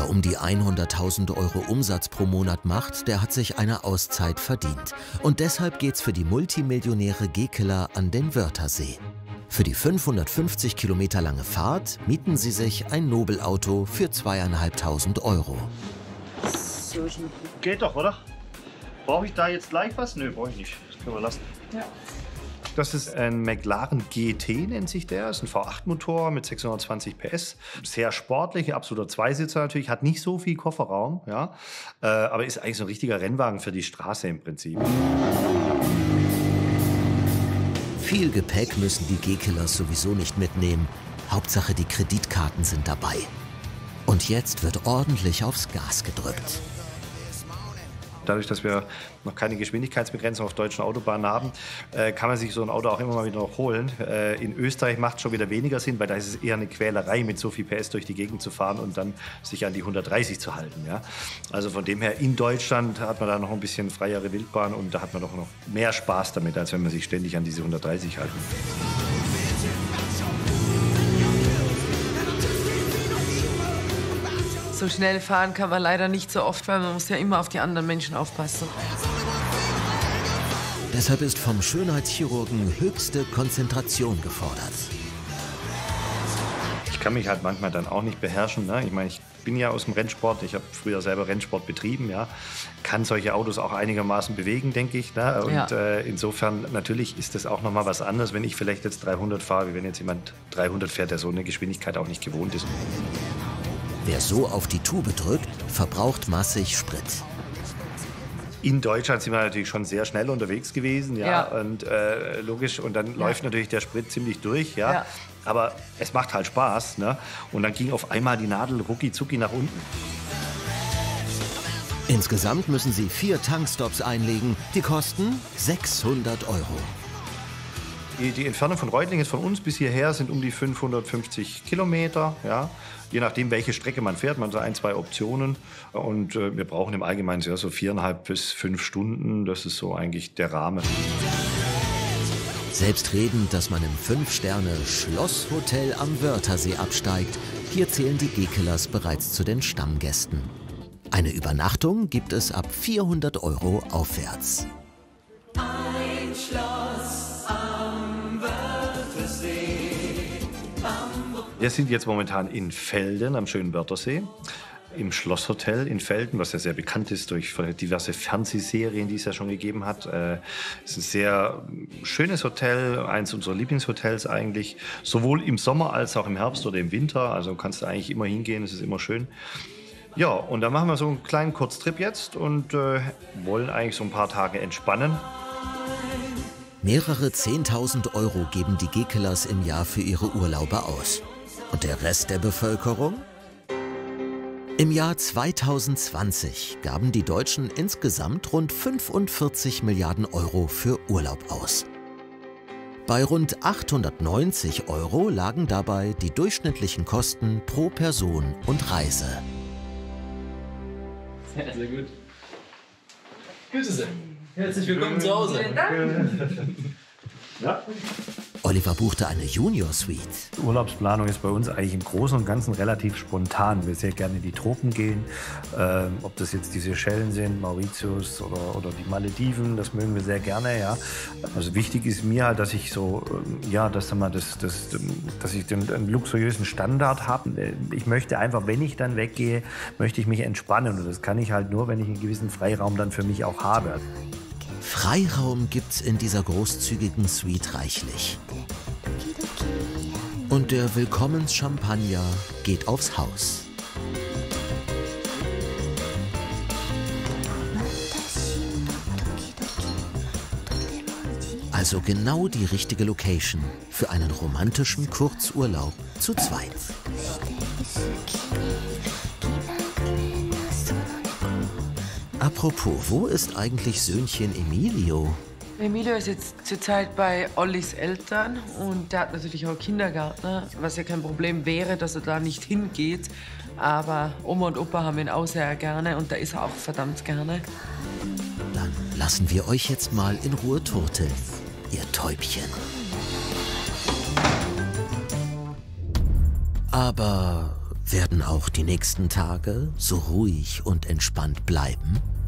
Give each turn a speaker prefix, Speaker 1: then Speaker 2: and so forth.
Speaker 1: Wer um die 100.000 Euro Umsatz pro Monat macht, der hat sich eine Auszeit verdient. Und deshalb geht's für die Multimillionäre Gekeler an den Wörthersee. Für die 550 Kilometer lange Fahrt mieten sie sich ein Nobelauto für 2.500 Euro.
Speaker 2: Geht doch, oder? Brauche ich da jetzt gleich was? Nö, brauche ich nicht. Das können wir lassen.
Speaker 3: Ja.
Speaker 2: Das ist ein McLaren GT, nennt sich der. Das ist ein V8-Motor mit 620 PS. Sehr sportlich, absoluter Zweisitzer natürlich. Hat nicht so viel Kofferraum, ja. Aber ist eigentlich so ein richtiger Rennwagen für die Straße im Prinzip.
Speaker 1: Viel Gepäck müssen die Gekilers sowieso nicht mitnehmen. Hauptsache, die Kreditkarten sind dabei. Und jetzt wird ordentlich aufs Gas gedrückt.
Speaker 2: Dadurch, dass wir noch keine Geschwindigkeitsbegrenzung auf deutschen Autobahnen haben, kann man sich so ein Auto auch immer mal wieder noch holen. In Österreich macht es schon wieder weniger Sinn, weil da ist es eher eine Quälerei, mit so viel PS durch die Gegend zu fahren und dann sich an die 130 zu halten. Ja? Also von dem her, in Deutschland hat man da noch ein bisschen freiere Wildbahn und da hat man doch noch mehr Spaß damit, als wenn man sich ständig an diese 130 halten.
Speaker 3: So schnell fahren kann man leider nicht so oft, weil man muss ja immer auf die anderen Menschen aufpassen.
Speaker 1: Deshalb ist vom Schönheitschirurgen höchste Konzentration gefordert.
Speaker 2: Ich kann mich halt manchmal dann auch nicht beherrschen. Ne? Ich meine, ich bin ja aus dem Rennsport. Ich habe früher selber Rennsport betrieben. Ja? Kann solche Autos auch einigermaßen bewegen, denke ich. Ne? Und ja. Insofern, natürlich ist das auch noch mal was anderes, wenn ich vielleicht jetzt 300 fahre, wie wenn jetzt jemand 300 fährt, der so eine Geschwindigkeit auch nicht gewohnt ist.
Speaker 1: Wer so auf die Tube drückt, verbraucht massig Sprit.
Speaker 2: In Deutschland sind wir natürlich schon sehr schnell unterwegs gewesen, ja. Und logisch, und dann läuft natürlich der Sprit ziemlich durch, ja. Aber es macht halt Spaß, ne? Und dann ging auf einmal die Nadel rucki-zucki nach unten.
Speaker 1: Insgesamt müssen sie 4 Tankstops einlegen, die kosten 600 Euro.
Speaker 2: Die Entfernung von Reutlingen von uns bis hierher sind um die 550 Kilometer, ja. Je nachdem, welche Strecke man fährt, man hat 1, 2 Optionen. Und wir brauchen im Allgemeinen so 4,5 bis 5 Stunden. Das ist so eigentlich der Rahmen.
Speaker 1: Selbstredend, dass man im 5-Sterne-Schlosshotel am Wörthersee absteigt. Hier zählen die Gekelers bereits zu den Stammgästen. Eine Übernachtung gibt es ab 400 Euro aufwärts.
Speaker 4: Ein Schloss am Wörthersee.
Speaker 2: Wir sind jetzt momentan in Velden am schönen Wörthersee, im Schlosshotel in Velden, was ja sehr bekannt ist durch diverse Fernsehserien, die es ja schon gegeben hat. Es ist ein sehr schönes Hotel, eins unserer Lieblingshotels eigentlich, sowohl im Sommer als auch im Herbst oder im Winter. Also kannst du eigentlich immer hingehen, es ist immer schön. Ja, und dann machen wir so einen kleinen Kurztrip jetzt und wollen eigentlich so ein paar Tage entspannen.
Speaker 1: Mehrere 10.000 Euro geben die Gekelers im Jahr für ihre Urlaube aus. Und der Rest der Bevölkerung? Im Jahr 2020 gaben die Deutschen insgesamt rund 45 Milliarden Euro für Urlaub aus. Bei rund 890 Euro lagen dabei die durchschnittlichen Kosten pro Person und Reise.
Speaker 5: Sehr, sehr gut. Bitte sehr. Herzlich willkommen zu Hause.
Speaker 3: Vielen Dank.
Speaker 2: Ja.
Speaker 1: Oliver buchte eine Junior Suite.
Speaker 2: Die Urlaubsplanung ist bei uns eigentlich im Großen und Ganzen relativ spontan. Wir sehr gerne in die Tropen gehen. Ob das jetzt die Seychellen sind, Mauritius oder die Malediven, das mögen wir sehr gerne. Ja. Also wichtig ist mir halt, dass ich so, dass ich einen luxuriösen Standard habe. Ich möchte einfach, wenn ich dann weggehe, möchte ich mich entspannen. Und das kann ich halt nur, wenn ich einen gewissen Freiraum dann für mich auch habe.
Speaker 1: Freiraum gibt's in dieser großzügigen Suite reichlich. Und der Willkommenschampagner geht aufs Haus. Also genau die richtige Location für einen romantischen Kurzurlaub zu zweit. Apropos, wo ist eigentlich Söhnchen Emilio?
Speaker 3: Emilio ist jetzt zurzeit bei Ollis Eltern und der hat natürlich auch Kindergärtner, was ja kein Problem wäre, dass er da nicht hingeht. Aber Oma und Opa haben ihn auch sehr gerne und da ist er auch verdammt gerne.
Speaker 1: Dann lassen wir euch jetzt mal in Ruhe turteln, ihr Täubchen. Aber Werden auch die nächsten Tage so ruhig und entspannt bleiben?